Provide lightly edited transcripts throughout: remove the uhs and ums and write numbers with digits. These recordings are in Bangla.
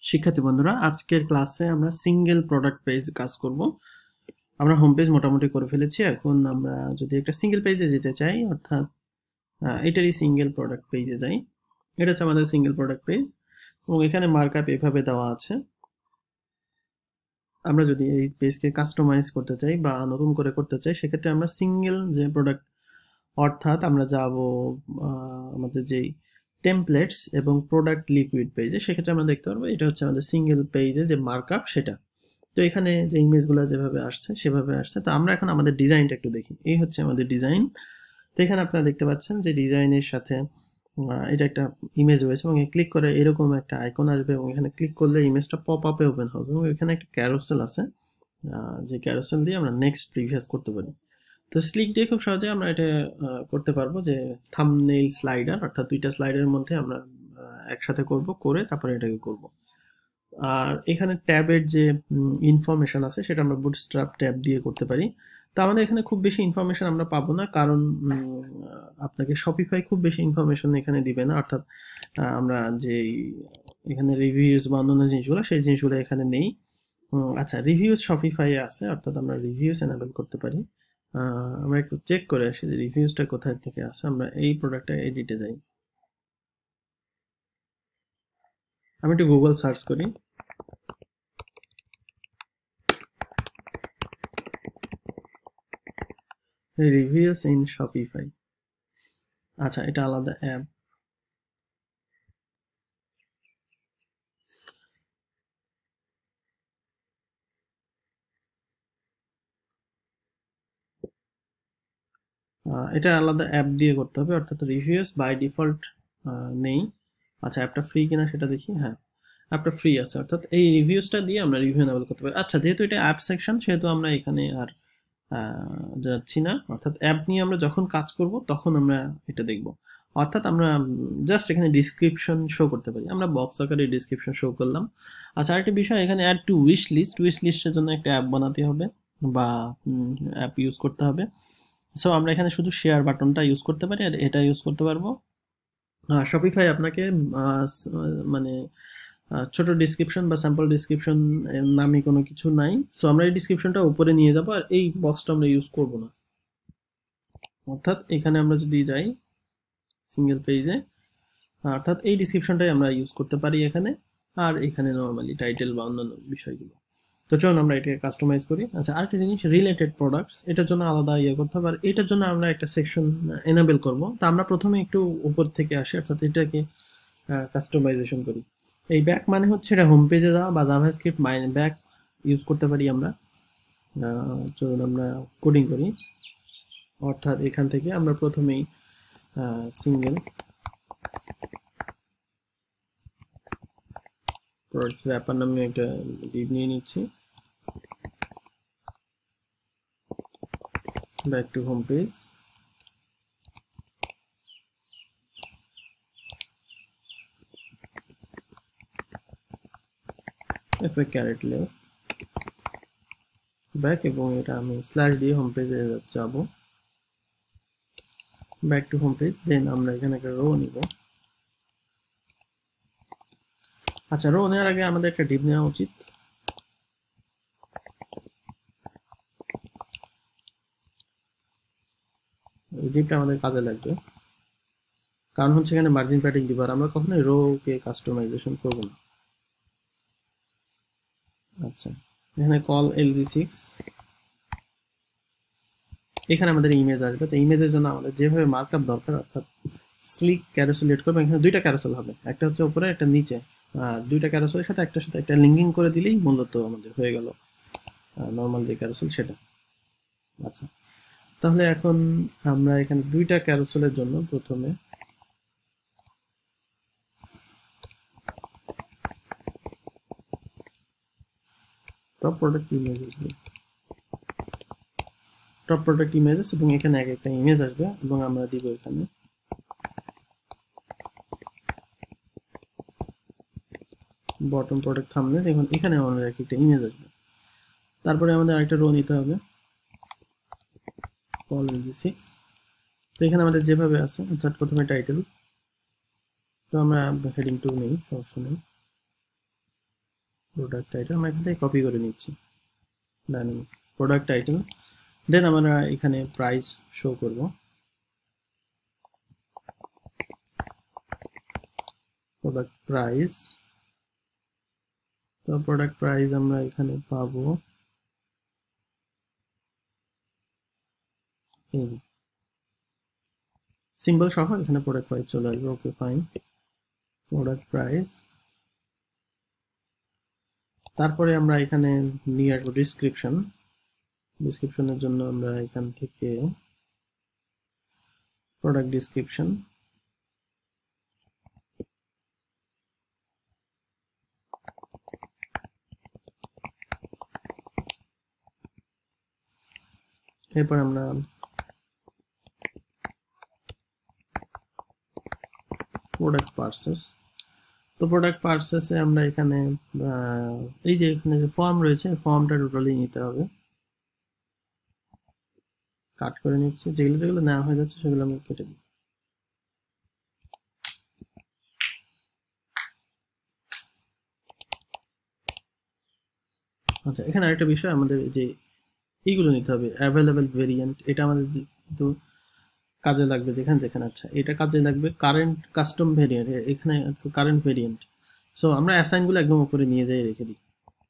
শিক্ষার্থী বন্ধুরা, আজকের ক্লাসে আমরা সিঙ্গেল প্রোডাক্ট পেজ কাজ করব। আমরা হোম পেজ মোটামুটি করে ফেলেছি। এখন আমরা যদি একটা সিঙ্গেল পেজে যেতে চাই, অর্থাৎ এটারই সিঙ্গেল প্রোডাক্ট পেজে যাই। এটা হচ্ছে আমাদের সিঙ্গেল প্রোডাক্ট পেজ এবং এখানে মার্কআপ এভাবে দেওয়া আছে। আমরা যদি এই পেজকে কাস্টমাইজ করতে চাই বা নতুন করে করতে চাই, সেক্ষেত্রে আমরা সিঙ্গেল যে প্রোডাক্ট, অর্থাৎ আমরা যাব আমাদের যেই টেমপ্লেটস এবং প্রোডাক্ট লিকুইড পেজে, সেক্ষেত্রে আমরা দেখতে পারবো এটা হচ্ছে আমাদের সিঙ্গেল পেজে যে মার্কআপ সেটা। তো এখানে যে ইমেজগুলো যেভাবে আসছে সেভাবে আসছে। তো আমরা এখন আমাদের ডিজাইনটা একটু দেখি। এই হচ্ছে আমাদের ডিজাইন। তো এখানে আপনারা দেখতে পাচ্ছেন যে ডিজাইনের সাথে এটা একটা ইমেজ রয়েছে এবং ক্লিক করে এরকম একটা আইকন আসবে এবং এখানে ক্লিক করলে ইমেজটা পপ আপে ওপেন হবে এবং এখানে একটা ক্যারোসেল আছে, যে ক্যারোসেল দিয়ে আমরা নেক্সট প্রিভিয়াস করতে পারি। তো স্লিক দিয়ে খুব সহজে আমরা এটা করতে পারবো যে থাম্বনেইল স্লাইডার, অর্থাৎ দুইটা স্লাইডের মধ্যে আমরা একসাথে করব, করে তারপরে এটাকে করব। আর এখানে ট্যাবের যে ইনফরমেশন আছে সেটা আমরা বুটস্ট্র্যাপ ট্যাব দিয়ে করতে পারি। তো আমাদের এখানে খুব বেশি ইনফরমেশন আমরা পাবো না, কারণ আপনাকে শপিফাই খুব বেশি ইনফরমেশন এখানে দিবে না। অর্থাৎ আমরা যে এখানে রিভিউজ বা অন্যান্য জিনিসগুলো, সেই জিনিসগুলো এখানে নেই। আচ্ছা, রিভিউজ শপিফাই আছে, অর্থাৎ আমরা রিভিউজ এনাবেল করতে পারি। আমরা একটু চেক করে আসি যে রিভিউজটা কোথায় থেকে আসে। আমরা এই প্রোডাক্টটা এডিটে যাই, আমি একটু গুগল সার্চ করি। রিভিউস ইন শপিফাই, আচ্ছা এটা আলাদা অ্যাপ। এটা আলাদা অ্যাপ দিয়ে করতে হবে, অর্থাৎ রিভিউস বাই ডিফল্ট নেই। আচ্ছা, অ্যাপটা ফ্রি কিনা সেটা দেখি। হ্যাঁ, অ্যাপটা ফ্রি আছে, অর্থাৎ এই রিভিউসটা দিয়ে আমরা রিভিউ এনাবেল করতে পারি। আচ্ছা, যেহেতু এটা অ্যাপ সেকশন সেহেতু আমরা এখানে আর যাচ্ছি না। অর্থাৎ অ্যাপ নিয়ে আমরা যখন কাজ করব তখন আমরা এটা দেখব। অর্থাৎ আমরা জাস্ট এখানে ডিসক্রিপশন শো করতে পারি। আমরা বক্স আকারে ডিসক্রিপশন শো করলাম। আচ্ছা, আরেকটা বিষয়, এখানে add to wish list, wish লিস্টের জন্য একটা অ্যাপ বানাতে হবে বা অ্যাপ ইউজ করতে হবে। সো আমরা এখানে শুধু শেয়ার বাটনটা ইউজ করতে পারি আর এটা ইউজ করতে পারবো। শপিফাই আপনাকে মানে ছোট ডিসক্রিপশন বা স্যাম্পল ডিসক্রিপশন নামে কোনো কিছু নাই। সো আমরা এই ডিসক্রিপশনটা উপরে নিয়ে যাব আর এই বক্সটা আমরা ইউজ করব না। অর্থাৎ এখানে আমরা যদি যাই সিঙ্গেল পেজে, অর্থাৎ এই ডিসক্রিপশনটাই আমরা ইউজ করতে পারি এখানে, আর এখানে নর্মালি টাইটেল বা অন্যান্য বিষয়গুলো। তো চলুন আমরা এটাকে কাস্টমাইজ করি। আচ্ছা, আরেকটা জিনিস, রিলেটেড প্রোডাক্টস, এটার জন্য আলাদা ইয়ে করতে হবে। আর এটার জন্য আমরা একটা সেকশন এনাবেল করব। তা আমরা প্রথমে একটু উপর থেকে আসি, অর্থাৎ এটাকে কাস্টমাইজেশন করি। এই ব্যাক মানে হচ্ছে এটা হোম পেজে যাওয়া বা জাভাস্ক্রিপ্ট মাইনে ব্যাক ইউজ করতে পারি আমরা। চলুন আমরা কোডিং করি। অর্থাৎ এখান থেকে আমরা প্রথমেই সিঙ্গেল প্রোডাক্ট র্যাপার নামে একটা ডিভ নিয়ে নিচ্ছি। Back to home page, caret layer back, এবং এটা আমি স্ল্যাশ দিয়ে হোম পেজে যাব। Back to home page, then আমরা এখানে একটা রো নিব। আচ্ছা, রো নেওয়ার আগে আমাদের একটা ডিভ নেওয়া উচিত। এই ডিভটা আমাদের কাজে লাগবে, কারণ হচ্ছে এখানে মার্জিন প্যাডিং দিব আর আমরা কখনোই রো কে কাস্টমাইজেশন করব না। আচ্ছা, এখানে কল lg6, এখানে আমাদের ইমেজ আসবে। তো ইমেজের জন্য আমাদের যেভাবে মার্কআপ দরকার, অর্থাৎ স্লিক ক্যারোসেল এড করবো। এখানে দুইটা ক্যারোসেল হবে, একটা হচ্ছে উপরে একটা নিচে, আর দুইটা ক্যারোসেলের সাথে একটা লিঙ্কিং করে দিলেই মূলত আমাদের হয়ে গেল নর্মাল যে ক্যারোসেল সেটা। আচ্ছা, তাহলে এখন আমরা এখানে দুইটা ক্যারোসেলের জন্য প্রথমে টপ প্রোডাক্ট ইমেজেস দিই, টপ প্রোডাক্ট ইমেজেস, এবং এখানে এক একটা ইমেজ আসবে এবং আমরা দিব এখানে বটম প্রোডাক্ট থাম্বনেল। এখন এখানে আমাদের একটা ইমেজ আসবে। তারপরে আমাদের আরেকটা রো নিতে হবে, কল lg6। তো এখানে আমাদের যেভাবে আছে, অর্থাৎ প্রথমে টাইটেল, তো আমরা হেডিং 2 নেই, সমস্যা নেই। প্রোডাক্ট টাইটেল আমরা এখান থেকে কপি করে নিচ্ছি, ডাইনামিক প্রোডাক্ট টাইটেল। দেন আমরা এখানে প্রাইস শো করব, প্রোডাক্ট প্রাইস। তো প্রোডাক্ট প্রাইস আমরা এখানে পাবো এই সিম্বল সহ, এখানে প্রোডাক্ট প্রাইস চলে আসবে। Okay fine, product price. তারপরে আমরা এখানে নিয়ে আসবো ডিসক্রিপশন। ডিসক্রিপশনের জন্য আমরা এখান থেকে প্রোডাক্ট ডিসক্রিপশন, এরপর আমরা প্রোডাক্ট পার্সেস। তো প্রোডাক্ট পার্সেসে আমরা এখানে এই যে এখানে যে ফর্ম রয়েছে, ফর্মটা টোটালি নিতে হবে, কাট করে নিচ্ছি। যেগুলো যেগুলো নেওয়া হয়ে যাচ্ছে সেগুলো আমি কেটে দিই। আচ্ছা, এখানে আরেকটা বিষয়, আমাদের যে এইগুলো নিতে হবে, অ্যাভেলেবেল ভেরিয়েন্ট, এটা আমাদের যেহেতু কাজে লাগবে যেখানে যেখানে। আচ্ছা, এটা কাজে লাগবে কারেন্ট কাস্টম ভেরিয়েন্ট, এখানে কারেন্ট ভেরিয়েন্ট। সো আমরা অ্যাসাইনগুলো একদম উপরে নিয়ে যাই রেখে দিই,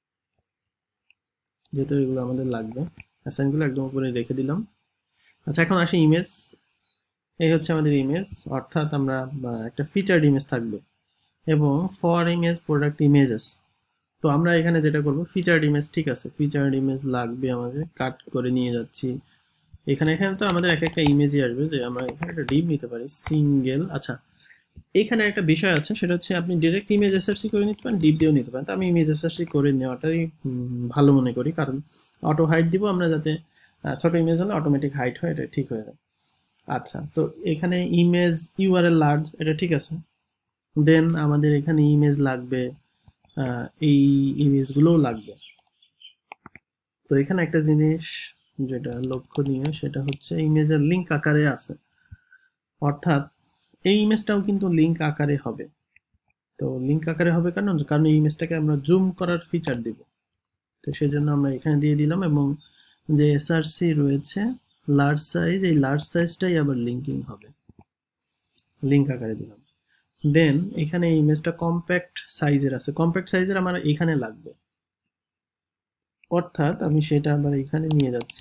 যেহেতু এগুলো আমাদের লাগবে। অ্যাসাইনগুলো একদম উপরে রেখে দিলাম। আচ্ছা, এখন আসি ইমেজ। এই হচ্ছে আমাদের ইমেজ, অর্থাৎ আমরা একটা ফিচার্ড ইমেজ থাকবে, এবং ফর ইমেজ প্রোডাক্ট ইমেজেস। তো আমরা এখানে যেটা করব, ফিচার্ড ইমেজ, ঠিক আছে, ফিচার্ড ইমেজ লাগবে আমাদের, কাট করে নিয়ে যাচ্ছি। এখানে তো আমাদের এক একটা ইমেজই আসবে, যে আমরা এখানে একটা ডিপ নিতে পারি, সিঙ্গেল। আচ্ছা, এখানে একটা বিষয় আছে, সেটা হচ্ছে আপনি ডিরেক্ট ইমেজ এসআরসি করে নিতে পারেন, ডিপ দিয়েও নিতে পারেন। তো আমি ইমেজ এসআরসি করে নেওয়াটাই ভালো মনে করি, কারণ অটো হাইট দিব আমরা, যাতে ছোট ইমেজ হলে অটোমেটিক হাইট হয়, এটা ঠিক হয়ে যায়। আচ্ছা, তো এখানে ইমেজ ইউআরএল লার্জ, এটা ঠিক আছে। দেন আমাদের এখানে ইমেজ লাগবে, এই ইমেজগুলোও লাগবে। তো এখানে একটা জিনিস যেটা লক্ষণীয়, সেটা হচ্ছে ইমেজের লিঙ্ক আকারে আছে, অর্থাৎ এই ইমেজটাও কিন্তু লিঙ্ক আকারে হবে। তো লিঙ্ক আকারে হবে কারণ এই ইমেজটাকে আমরা জুম করার ফিচার দিব, তো সেই জন্য আমরা এখানে দিয়ে দিলাম। এবং যে এসআরসি রয়েছে লার্জ সাইজ, এই লার্জ সাইজটাই আবার লিঙ্কিং হবে, লিঙ্ক আকারে দিলাম। দেন এখানে ইমেজটা কম্প্যাক্ট সাইজের আছে, কম্প্যাক্ট সাইজের আমার এখানে লাগবে, অর্থাৎ আমি সেটা আবার এখানে নিয়ে যাচ্ছি,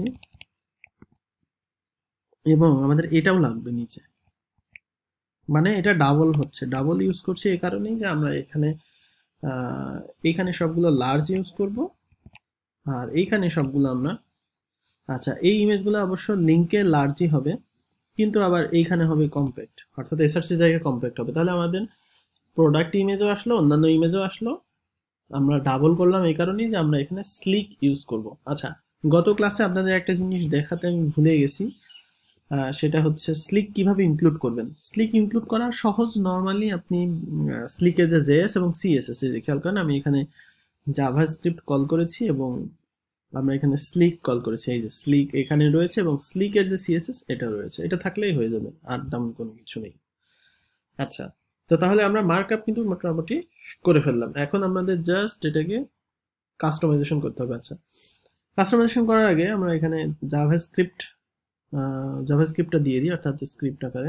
এবং আমাদের এটাও লাগবে নিচে। মানে এটা ডাবল হচ্ছে, ডাবল ইউজ করছি এই কারণেই যে আমরা এখানে সবগুলো লার্জ ইউজ করব, আর এইখানে সবগুলো আমরা, আচ্ছা, এই ইমেজগুলো অবশ্য লিঙ্কে লার্জই হবে, কিন্তু আবার এইখানে হবে কম্প্যাক্ট, অর্থাৎ এসআরসি জায়গায় কম্প্যাক্ট হবে। তাহলে আমাদের প্রোডাক্ট ইমেজও আসলো, অন্যান্য ইমেজও আসলো। আমরা ডাবল করলাম এই কারণেই যে আমরা এখানে স্লিক ইউজ করব। আচ্ছা, গত ক্লাসে আপনাদের একটা জিনিস দেখাতে আমি ভুলে গেছি, সেটা হচ্ছে স্লিক কিভাবে ইনক্লুড করবেন। স্লিক ইনক্লুড করা সহজ, নর্মালি আপনি স্লিকের যে জেএস এবং সিএসএস, খেয়াল করেন আমি এখানে জাভাস্ক্রিপ্ট কল করেছি এবং আমরা এখানে স্লিক কল করেছি। এই যে স্লিক এখানে রয়েছে এবং স্লিকের যে সিএসএস এটা রয়েছে, এটা থাকলেই হয়ে যাবে, আর তেমন কোনো কিছু নেই। আচ্ছা, তো তাহলে আমরা মার্কআপ কিন্তু মোটামুটি করে ফেললাম। এখন আমাদের জাস্ট এটাকে কাস্টমাইজেশন করতে হবে। আচ্ছা, কাস্টমাইজেশন করার আগে আমরা এখানে জাভাস্ক্রিপ্টটা দিয়ে দিই, অর্থাৎ স্ক্রিপ্ট আকারে।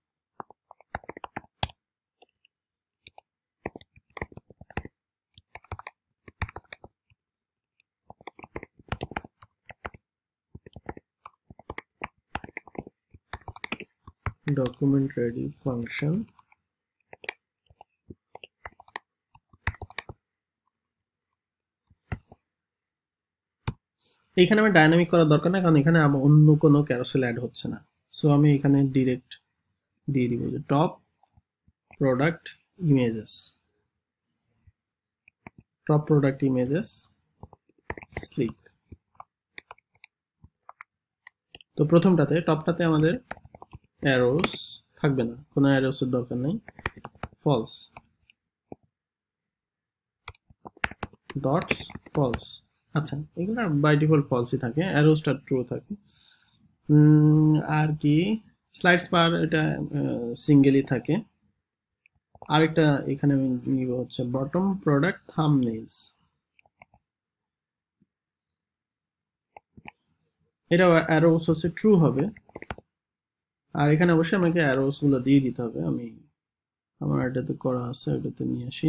document ready function, এখানে আমার ডাইনামিক করার দরকার না, কারণ এখানে আমার অন্য কোনো ক্যারোসেল অ্যাড হচ্ছে না। সো আমি এখানে ডিরেক্ট দিয়ে দিব যে top product images, top product images slick. তো প্রথমটাতে, টপটাতে আমাদের অ্যারোস থাকবে না, কোনো অ্যারোসের দরকার নেই, ফলস, ডটস ফলস। আচ্ছা, এগুলো বাই ডিফল্ট ফলসই থাকে, অ্যারোসটা ট্রু থাকে। আর কি, স্লাইডস বার এটা সিঙ্গেলই থাকে। আরেকটা এখানে আমি নিব হচ্ছে বটম প্রোডাক্ট থাম্বনেইলস, এটা অ্যারোস হচ্ছে ট্রু হবে। আর এখানে অবশ্যই আমাকে অ্যারোস গুলো দিয়ে দিতে হবে। আমার এটাতে করা আছে, এটাতে নিয়ে আসি।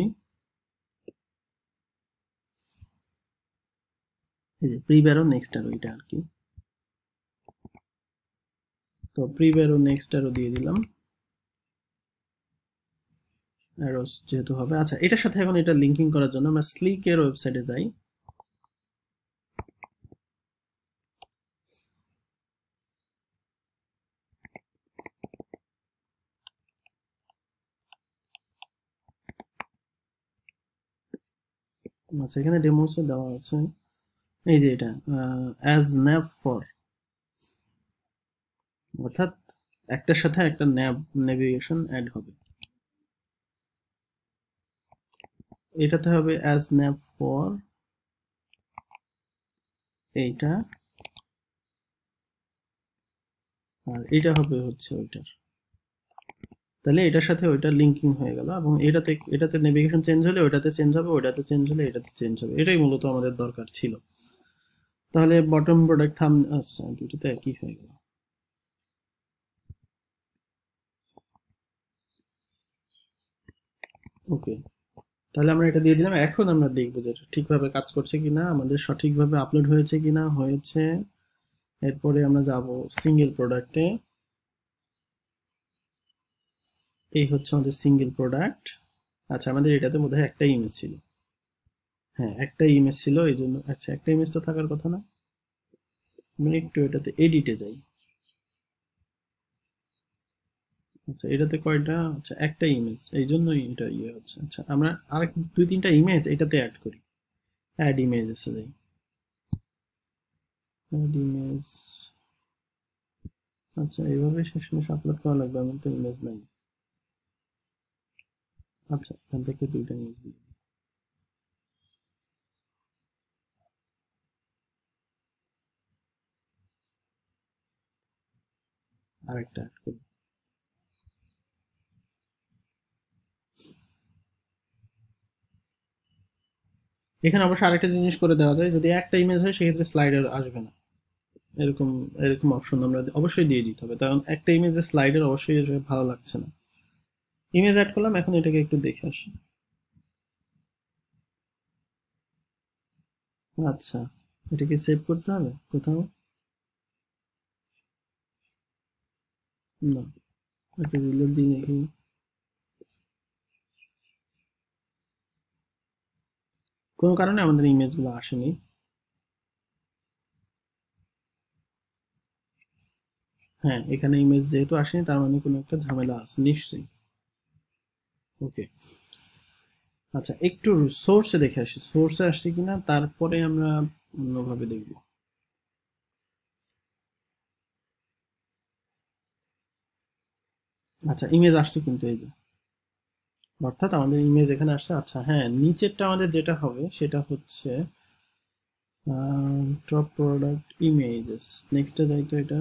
এই যে প্রি ব্যারো নেক্সট অ্যারো, এটা আর কি। তো প্রি ব্যারো নেক্সট অ্যারো দিয়ে দিলাম, অ্যারোস যেহেতু হবে। আচ্ছা, এটার সাথে এখন এটা লিঙ্কিং করার জন্য আমরা স্লিকের ওয়েবসাইটে যাই। আচ্ছা, এখানে ডেমোসে দেওয়া আছে, এই যে এটা অ্যাজ ন্যাব ফর, অর্থাৎ একটার সাথে একটা নেভিগেশন অ্যাড হবে। এটাতে হবে অ্যাজ ন্যাব ফর এইটা, আর এটা হবে হচ্ছে ওইটার। তাহলে এটার সাথে ওইটা লিঙ্কিং হয়ে গেল, এবং এটাতে নেভিগেশন চেঞ্জ হলে ওইটাতে চেঞ্জ হবে, ওইটাতে চেঞ্জ হলে এটাতে চেঞ্জ হবে। এটাই মূলত আমাদের দরকার ছিল। তাহলে বটম প্রোডাক্ট থাম, আচ্ছা দুটোতে একই হয়ে গেল। ওকে, তাহলে আমরা এটা দিয়ে দিলাম। এখন আমরা দেখবো যে এটা ঠিকভাবে কাজ করছে কিনা, আমাদের সঠিকভাবে আপলোড হয়েছে কিনা। হয়েছে। এরপরে আমরা যাব সিঙ্গেল প্রোডাক্টে। এই হচ্ছে আমাদের সিঙ্গেল প্রোডাক্ট। আচ্ছা, আমাদের এটাতে বোধহয় একটা ইমেজ ছিল। হ্যাঁ, একটা ইমেজ ছিল, এই জন্য। আচ্ছা, একটা ইমেজ তো থাকার কথা না। আমি একটু এটাতে এডিটে যাই। আচ্ছা, এটাতে কয়টা? আচ্ছা, একটা ইমেজ, এই জন্যই এটা ইয়ে হচ্ছে। আচ্ছা, আমরা আর দুই তিনটা ইমেজ এটাতে অ্যাড করি। অ্যাড ইমেজ এসে যাই, অ্যাড ইমেজ। আচ্ছা, এইভাবে শেষমেশ আপলোড করা লাগবে, আমার তো ইমেজ নাই। আচ্ছা, এখান থেকে দুইটা ইমেজ দিই, আরেকটা অ্যাড করি। এখানে অবশ্য আরেকটা জিনিস করে দেওয়া যায়, যদি একটা ইমেজ হয় সেক্ষেত্রে স্লাইডার আসবে না। এরকম এরকম অপশন আমরা অবশ্যই দিয়ে দিতে হবে, কারণ একটা ইমেজে স্লাইডার অবশ্যই আসবে, ভালো লাগছে না। ইমেজ অ্যাড করলাম, এখন এটাকে একটু দেখে আসি। আচ্ছা, এটাকে সেভ করতে হবে কোথাও? না, এটা রিলোড দিয়ে দেখি। কোনো কারণে আমাদের ইমেজগুলো আসেনি। হ্যাঁ, এখানে ইমেজ যেহেতু আসেনি, তার মানে কোনো একটা ঝামেলা আছে নিশ্চয়ই। ওকে, আচ্ছা একটু সোর্সে দেখে আসি, সোর্সে আসছে কিনা, তারপরে আমরা অন্যভাবে দেখব। আচ্ছা, ইমেজ আসছে কিন্তু, এই যে, অর্থাৎ আমাদের ইমেজ এখানে আসছে। আচ্ছা হ্যাঁ, নিচেরটা আমাদের যেটা হবে সেটা হচ্ছে টপ প্রোডাক্ট ইমেজেস, নেক্সটে যাই তো। এটা,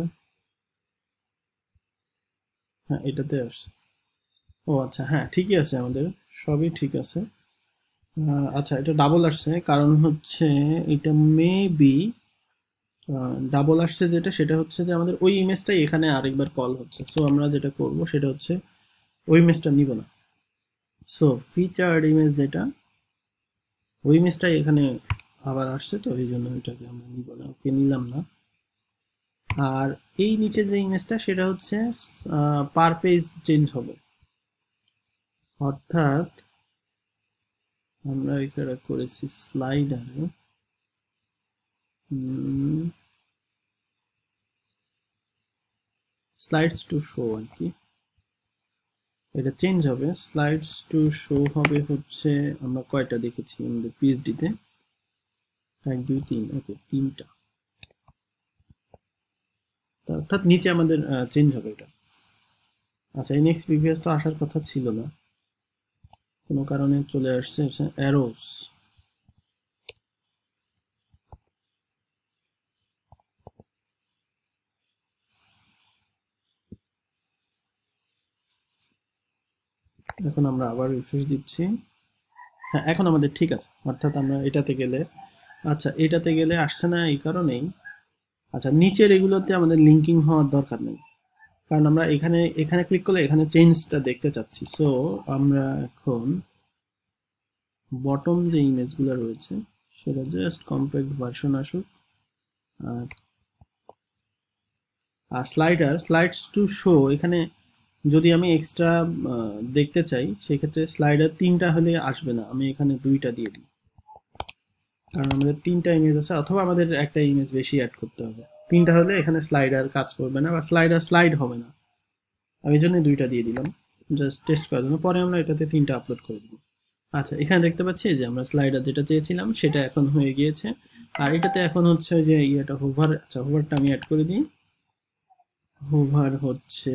হ্যাঁ এটাতে আসছে। ও আচ্ছা, হ্যাঁ ঠিকই আছে, আমাদের সবই ঠিক আছে। আচ্ছা, এটা ডাবল আসছে, কারণ হচ্ছে এটা মেবি ডাবল আসছে যেটা, সেটা হচ্ছে যে আমাদের ওই ইমেজটাই এখানে আরেকবার কল হচ্ছে। সো আমরা যেটা করব সেটা হচ্ছে ওই ইমেজটা নিব না। সো ফিচার্ড ইমেজ যেটা, ওই ইমেজটাই এখানে আবার আসছে, তো এই জন্য এটাকে আমরা নিব না। ওকে, নিলাম না। আর এই নিচে যে ইমেজটা সেটা হচ্ছে পার পেজ চেঞ্জ হবে, অর্থাৎ আমরা এখানে করেছি স্লাইডারে স্লাইডস টু শো আর কি। এটা চেঞ্জ হবে, স্লাইডস টু শো হবে হচ্ছে, আমরা কয়টা দেখেছি আমাদের পিএইচডিতে? 1 2 3, ওকে, তিনটা। অর্থাৎ নিচে আমাদের চেঞ্জ হবে এটা। আচ্ছা, এই নেক্সট প্রিভিয়াস তো আসার কথা ছিল না, কোনো কারণে চলে আসছে অ্যারোস। এখন আমরা আবার রিফ্রেশ দিচ্ছি। হ্যাঁ, এখন আমাদের ঠিক আছে, অর্থাৎ আমরা এটাতে গেলে, আচ্ছা এটাতে গেলে আসছে না এই কারণেই। আচ্ছা, নিচের এগুলোতে আমাদের লিঙ্কিং হওয়ার দরকার নেই, কারণ আমরা এখানে এখানে ক্লিক করলে এখানে চেঞ্জটা দেখতে চাচ্ছি। সো আমরা এখন বটম যে ইমেজগুলো রয়েছে সেটা জাস্ট কম্প্যাক্ট ভার্সন আসুক। আর স্লাইডস টু শো, এখানে যদি আমি এক্সট্রা দেখতে চাই সেক্ষেত্রে স্লাইডার 3টা হলে আসবে না, আমি এখানে 2টা দিয়ে দিই, কারণ আমাদের 3টা ইমেজ আছে, অথবা আমাদের একটা ইমেজ বেশি অ্যাড করতে হবে। 3টা হলে এখানে স্লাইডার কাজ করবে না বা স্লাইড হবে না, আমি এই জন্য 2টা দিয়ে দিলাম জাস্ট টেস্ট করার জন্য। পরে আমরা এটাতে 3টা আপলোড করে দেবো। আচ্ছা, এখানে দেখতে পাচ্ছি যে আমরা স্লাইডার যেটা চেয়েছিলাম সেটা এখন হয়ে গিয়েছে। আর এটাতে এখন হচ্ছে যে ইয়েটা হোভার, আচ্ছা হোভারটা আমি অ্যাড করে দিই। হোভার হচ্ছে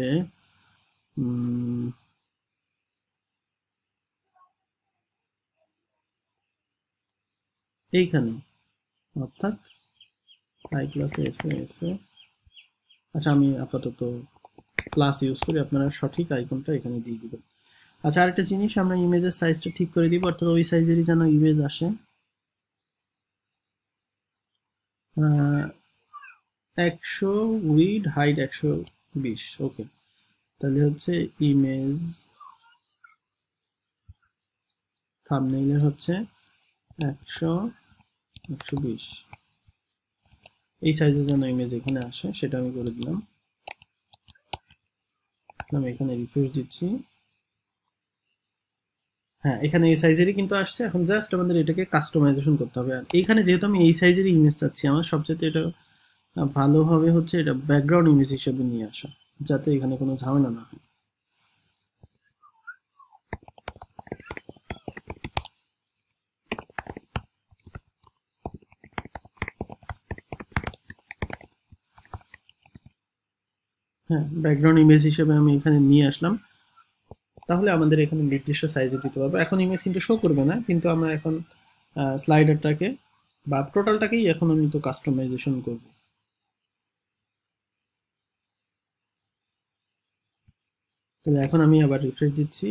এইখানে, অর্থাৎ আই ক্লাস এফ এ। আচ্ছা, আমি আপাতত প্লাস ইউজ করি, আপনারা সঠিক আইকনটা এখানে দিয়ে দিবেন। আচ্ছা, আরেকটা জিনিস, আমরা ইমেজের সাইজটা ঠিক করে দিব, অর্থাৎ ওই সাইজেরই যেন ইমেজ আসে। 100 উইড হাইট 120, ওকে। তাহলে হচ্ছে ইমেজ থাম্বনেইলের হচ্ছে 120 এই সাইজের যেন ইমেজ এখানে আসে সেটা আমি করে দিলাম। আমি এখানে রিফ্রেশ দিচ্ছি, হ্যাঁ এখানে এই সাইজেরই কিন্তু আসছে। এখন জাস্ট আমাদের এটাকে কাস্টমাইজেশন করতে হবে। আর এইখানে যেহেতু আমি এই সাইজেরই ইমেজ চাচ্ছি, আমার সবচেয়ে এটা ভালোভাবে হচ্ছে এটা ব্যাকগ্রাউন্ড ইমেজ হিসেবে নিয়ে আসা, যাতে এখানে কোনো ঝামেলা না হয়। হ্যাঁ, ব্যাকগ্রাউন্ড ইমেজ হিসেবে আমি এখানে নিয়ে আসলাম, তাহলে আমাদের এখানে নির্দিষ্ট সাইজে দিতে পারবো। এখন ইমেজ কিন্তু শো করবে না, কিন্তু আমরা এখন স্লাইডারটাকে বা টোটালটাকেই এখন আমি তো কাস্টমাইজেশন করব। তাহলে এখন আমি আবার রিফ্রেশ দিচ্ছি,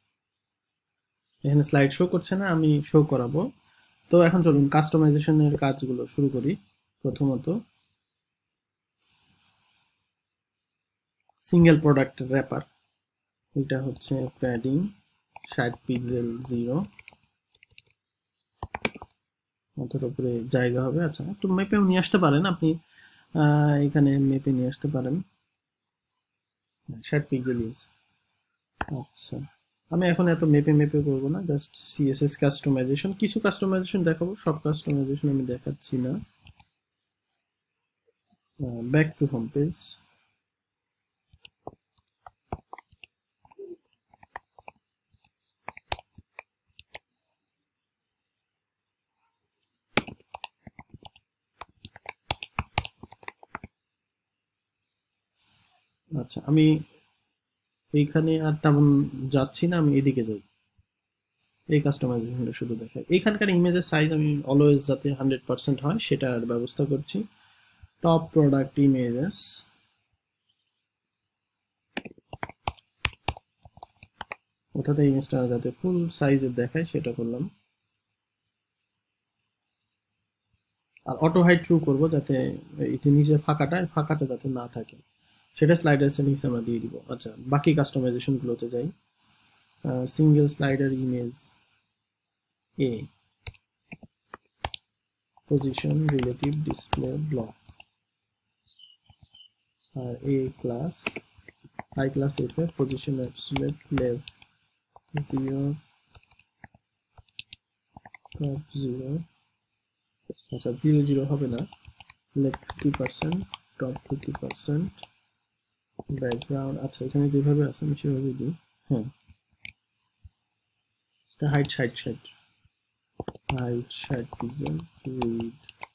এখানে স্লাইড শো করছে না, আমি শো করাবো। তো এখন চলুন কাস্টমাইজেশনের কাজগুলো শুরু করি। প্রথমত সিঙ্গেল প্রোডাক্ট র্যাপার, এটা হচ্ছে প্যাডিং 60 পিক্সেল 0, অতটার উপরে জায়গা হবে। আচ্ছা, একটু মেপেও নিয়ে আসতে পারেন আপনি, এখানে মেপে নিয়ে আসতে পারেন, 60 পিক্সেল ইউজ। আচ্ছা, আমি এখন এত মেপে করবো না, জাস্ট সিএসএস কাস্টমাইজেশন, কিছু কাস্টমাইজেশন দেখাবো, সব কাস্টমাইজেশন আমি দেখাচ্ছি না। ব্যাক টু হোম পেজ, আচ্ছা আমি এইখানে আর তেমন যাচ্ছি না, আমি এদিকে যাই, এই কাস্টমাইজেশনটা শুধু দেখাই। এইখানকার ইমেজের সাইজ আমি অলওয়েজ যাতে 100% হয় সেটার ব্যবস্থা করছি। টপ প্রোডাক্ট ইমেজেস, অর্থাৎ এই ইমেজটা যাতে ফুল সাইজের দেখায় সেটা করলাম। আর অটো হাইড ট্রু করব, যাতে এটি নিচে ফাঁকাটা যাতে না থাকে, সেটা স্লাইডার সেটিংস আমরা দিয়ে দিব। আচ্ছা, বাকি কাস্টমাইজেশন গুলোতে যাই। Single slider image a, position relative display block, আর a class I class F এর পজিশন অ্যাবসলিউট লেফট 0 টপ 0, আচ্ছা 0 হবে না, লেফট 50% টপ 50%, ব্যাকগ্রাউন্ড আচ্ছা এখানে যেভাবে আছে আমি সেভাবে দিই। হ্যাঁ, এটা height 60 pixel, width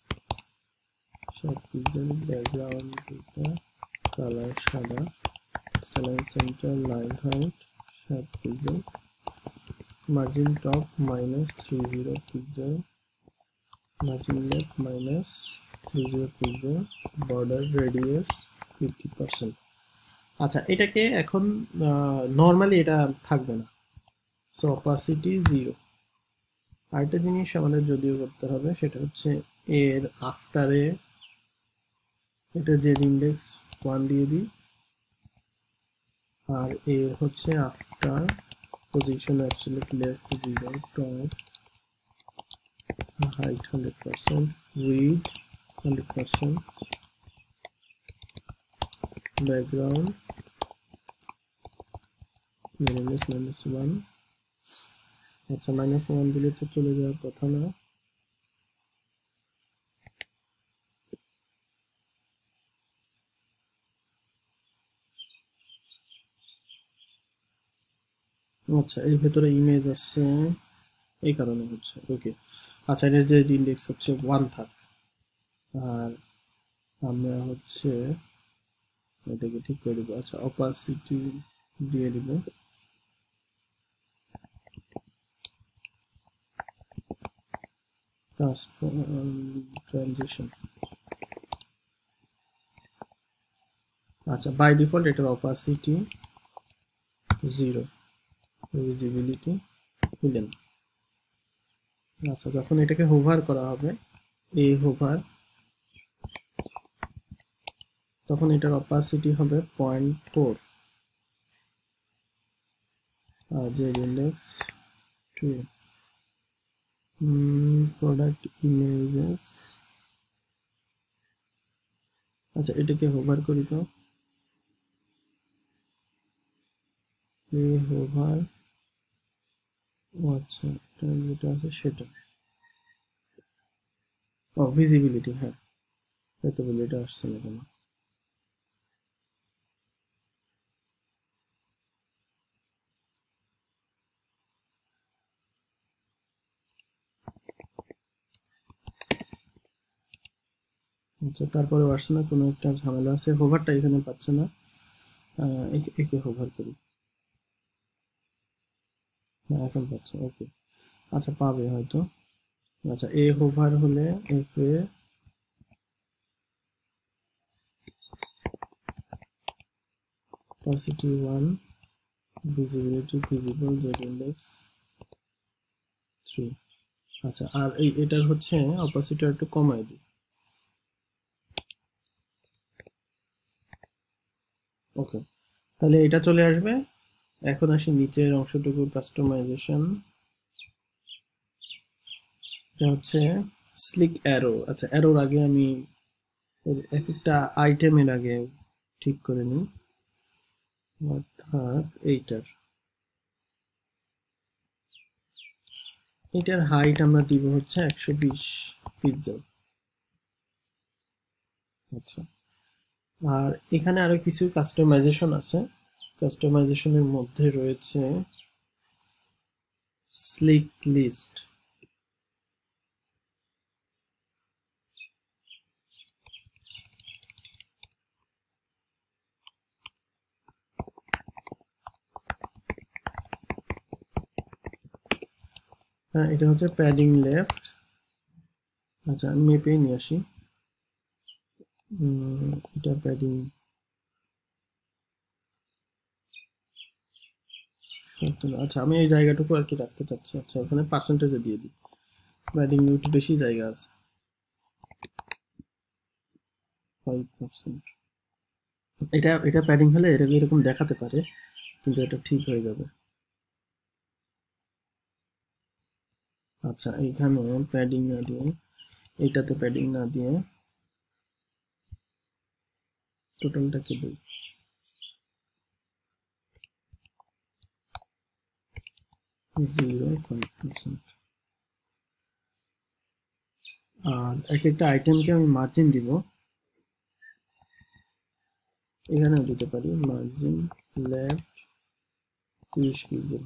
60 pixel, background এটা কালার সাদা, style centre line height 60 pixel, margin top -30 pixel, margin left -30 pixel, border radius 50%। আচ্ছা, এটাকে এখন নর্মালি এটা থাকবে না, সো অপাসিটি 0। আরেকটা জিনিস আমাদের যদিও করতে হবে, সেটা হচ্ছে এর আফটারে এটা যে ইন্ডেক্স 1 দিয়ে দিই, আর এর হচ্ছে after position absolute left 0, top height 100%, width 100%, background -1। আচ্ছা -1 দিলে তো চলে যাওয়ার কথা না। আচ্ছা এর ভেতরে ইমেজ আছে, এই কারণে হচ্ছে। ওকে, আচ্ছা এটার যে ইন্ডেক্স হচ্ছে 1 থাক, আর আমরা হচ্ছে এটাকে ঠিক করে দেবো। আচ্ছা অপাসিটি দিয়ে দিব, ট্রানজিশন। আচ্ছা বাই ডিফল্ট এটার অপাসিটি 0, ভিজিবিলিটি হিডেন। আচ্ছা যখন এটাকে হোভার করা হবে, এই হোভার, তখন এটার অপাসিটি হবে 0.4, আর যে ইন্ডেক্স 2, প্রোডাক্ট ইমেজেস। আচ্ছা এটাকে হোভার করি তো, এই হোভার, আচ্ছা এটা যেটা আছে সেটা, ও ভিজিবিলিটি, হ্যাঁ এত বলে এটা আসছে না কেন। আচ্ছা তারপরে আসছে না, কোনো একটা ঝামেলা আছে, হোভারটা এখানে পাচ্ছে না। একে হোভার করি, হ্যাঁ এখন পাচ্ছে, ওকে। আচ্ছা পাবে হয়তো। আচ্ছা এ হোভার হলে F a opacity 1, visibility visible, z index 3। আচ্ছা আর এটার হচ্ছে opacity একটু কমাই দিই, ওকে তাহলে এটা চলে আসবে। এখন আসি নিচের অংশটুকু কাস্টমাইজেশন, এটা হচ্ছে স্লিক অ্যারো। আচ্ছা অ্যারোর আগে আমি এক একটা আইটেমের আগে ঠিক করে নিই, অর্থাৎ এটার হাইট আমরা দিব হচ্ছে 120 পিক্সেল। আচ্ছা আর এখানে আরো কিছু কাস্টমাইজেশন আছে, কাস্টমাইজেশনের মধ্যে রয়েছে স্লিক লিস্ট। হ্যাঁ এটা হচ্ছে প্যাডিং লেফট। আচ্ছা আমি মেপে নিয়ে আসি, এটা প্যাডিং 17। আচ্ছা আমি এই জায়গাটুকু আর কি রাখতে চাচ্ছি। আচ্ছা ওখানে পার্সেন্টেজে দিয়ে দিই, প্যাডিং একটু বেশি জায়গা আছে, 5%। এটা প্যাডিং হলে এরকম দেখাতে পারে, কিন্তু এটা ঠিক হয়ে যাবে। আচ্ছা এইখানে প্যাডিং না দিয়ে, এইটাতে প্যাডিং না দিয়ে টোটালটাকে দিই 0.5%। আর এক একটা আইটেমকে আমি মার্জিন দিব, এখানেও দিতে পারি margin left 30 pixel.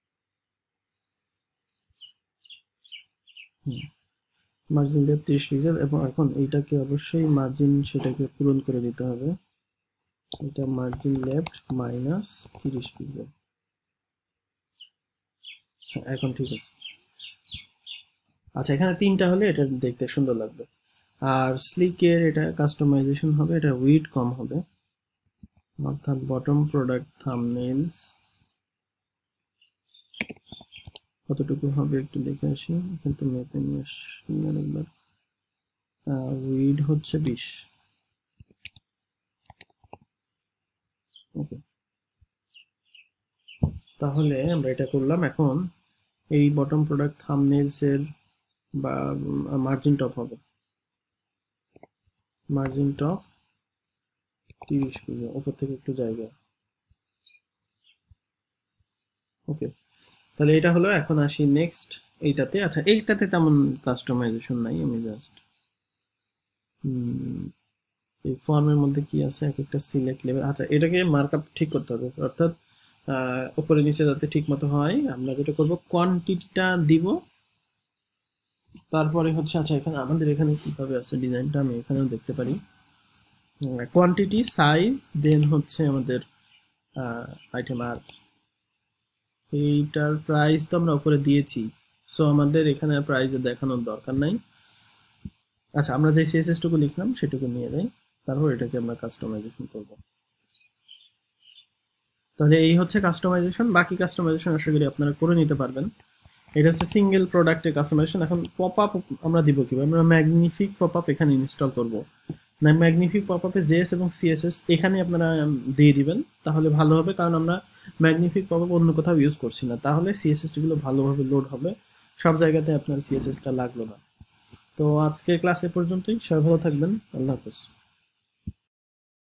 Margin left 30 pixel, এবং এখন এইটাকে অবশ্যই মার্জিন সেটাকে পূরণ করে দিতে হবে, এটা মার্জিন লেফট -30 পিক্সেল। এখন ঠিক আছে। আচ্ছা এখানে 3টা হলে এটা দেখতে সুন্দর লাগবে। আর স্লিকের এটা কাস্টমাইজেশন হবে, এটা উইড কম হবে, অর্থাৎ বটম প্রোডাক্ট থাম্বনেইলস কতটুকু হবে একটু দেখে আসি, কিন্তু মেপে নিয়ে আসি আরেকবার। উইড হচ্ছে 20। ওকে, তাহলে আমরা এটা করলাম। এখন এই বটম প্রোডাক্ট থাম্বনেলস এর বা মার্জিন টপ হবে, মার্জিন টপ 30 পিক্সেল, উপর থেকে একটু জায়গা। ওকে, তাহলে এটা হলো। এখন আসি নেক্সট এইটাতে। আচ্ছা, এইটাতে তেমন কাস্টমাইজেশন নাই, আমি জাস্ট এই ফর্মের মধ্যে কি আছে, এক একটা সিলেক্ট লেভেল। আচ্ছা, এটাকে মার্কআপ ঠিক করতে হবে, অর্থাৎ উপরে নিচে যাতে ঠিক মতো হয়। আমরা যেটা করব, কোয়ান্টিটিটা দিব, তারপরে হচ্ছে, আচ্ছা এখানে আমাদের এখানে কিভাবে আছে ডিজাইনটা, আমি এখানেও দেখতে পারি। কোয়ান্টিটি, সাইজ, দেন হচ্ছে আমাদের আইটেম। আর এইটার প্রাইস তো আমরা উপরে দিয়েছি, সো আমাদের এখানে প্রাইসে দেখানোর দরকার নাই। আচ্ছা, আমরা যে সিএসএস টুকু লিখলাম সেটুকু নিয়ে যাই, তারপর এটাকে আমরা কাস্টমাইজেশন করব। তাহলে এই হচ্ছে কাস্টমাইজেশন। বাকি কাস্টমাইজেশন আশা করি আপনারা করে নিতে পারবেন। এটা হচ্ছে সিঙ্গেল প্রোডাক্টের কাস্টমাইজেশন। এখন পপ আপ আমরা দিব কিভাবে? আমরা ম্যাগনিফিক পপ আপ এখানে ইনস্টল করব না, ম্যাগনিফিক পপ আপে জেএস এবং সিএসএস এখানে আপনারা দিয়ে দিবেন, তাহলে ভালো হবে। কারণ আমরা ম্যাগনিফিক পপ আপ অন্য কোথাও ইউজ করছি না, তাহলে সিএসএস গুলো ভালোভাবে লোড হবে। সব জায়গাতে আপনার সিএসএসটা লাগলো না। তো আজকের ক্লাস এ পর্যন্তই। সবাই ভালো থাকবেন। আল্লাহ হাফেজ।